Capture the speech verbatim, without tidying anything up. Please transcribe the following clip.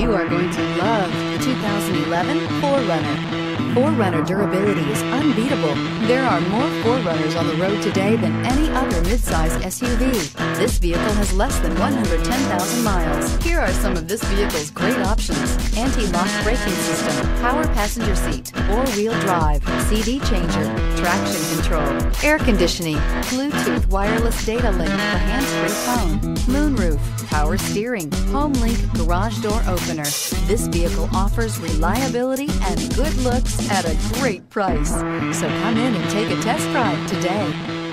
You are going to love the two thousand eleven four runner. four runner durability is unbeatable. There are more four runners on the road today than any other midsize S U V. This vehicle has less than one hundred ten thousand miles. Here are some of this vehicle's great options: anti-lock braking system, power passenger seat, four-wheel drive, C D changer, traction control, air conditioning, Bluetooth wireless data link for hands-free phone, moonroof, power steering, HomeLink garage door opener. This vehicle offers reliability and good looks at a great price. So come in and take a test drive today.